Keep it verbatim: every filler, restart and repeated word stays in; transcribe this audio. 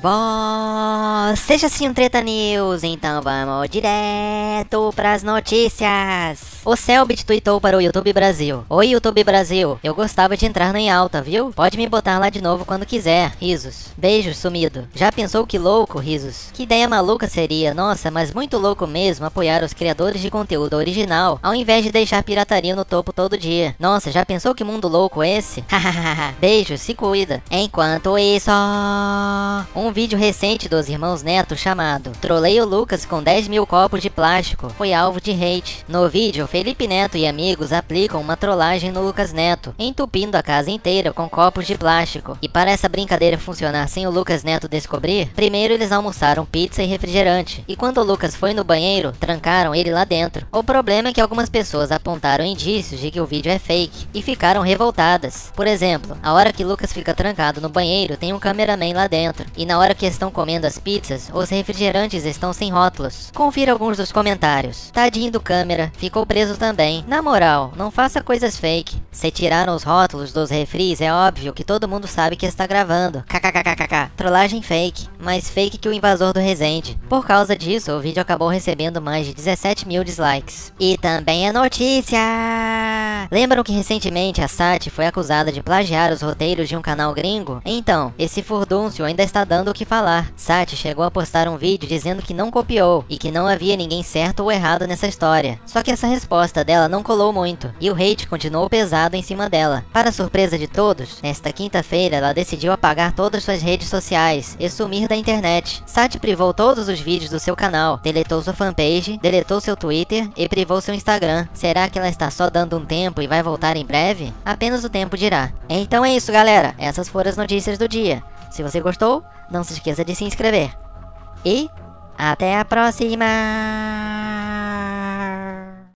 Você já assistiu um Treta News? Então vamos direto pras notícias. O Cellbit tweetou para o YouTube Brasil: Oi YouTube Brasil, eu gostava de entrar no Em Alta, viu? Pode me botar lá de novo quando quiser, risos. Beijos, sumido. Já pensou que louco, risos? Que ideia maluca seria, nossa, mas muito louco mesmo apoiar os criadores de conteúdo original, ao invés de deixar pirataria no topo todo dia. Nossa, já pensou que mundo louco esse? Hahaha. Beijos, se cuida. Enquanto isso, um vídeo recente dos irmãos Neto chamado Trolei o Lucas com dez mil copos de plástico foi alvo de hate. No vídeo, Felipe Neto e amigos aplicam uma trollagem no Lucas Neto, entupindo a casa inteira com copos de plástico. E para essa brincadeira funcionar sem o Lucas Neto descobrir, primeiro eles almoçaram pizza e refrigerante, e quando o Lucas foi no banheiro, trancaram ele lá dentro. O problema é que algumas pessoas apontaram indícios de que o vídeo é fake, e ficaram revoltadas. Por exemplo, a hora que Lucas fica trancado no banheiro, tem um cameraman lá dentro, e na hora que estão comendo as pizzas, os refrigerantes estão sem rótulos. Confira alguns dos comentários. Tadinho do câmera, ficou preso também. Na moral, não faça coisas fake. Se tiraram os rótulos dos refris, é óbvio que todo mundo sabe que está gravando. Kkkkkk. Trollagem fake, mais fake que o invasor do Resende. Por causa disso, o vídeo acabou recebendo mais de dezessete mil dislikes. E também é notícia! Lembram que recentemente a Sati foi acusada de plagiar os roteiros de um canal gringo? Então, esse furdúncio ainda está dando o que falar. Sati chegou a postar um vídeo dizendo que não copiou e que não havia ninguém certo ou errado nessa história. Só que essa resposta dela não colou muito e o hate continuou pesado em cima dela. Para surpresa de todos, nesta quinta-feira ela decidiu apagar todas suas redes sociais e sumir da internet. Sati privou todos os vídeos do seu canal, deletou sua fanpage, deletou seu Twitter e privou seu Instagram. Será que ela está só dando um tempo e vai voltar em breve? Apenas o tempo dirá. Então é isso, galera. Essas foram as notícias do dia. Se você gostou, não se esqueça de se inscrever. E até a próxima!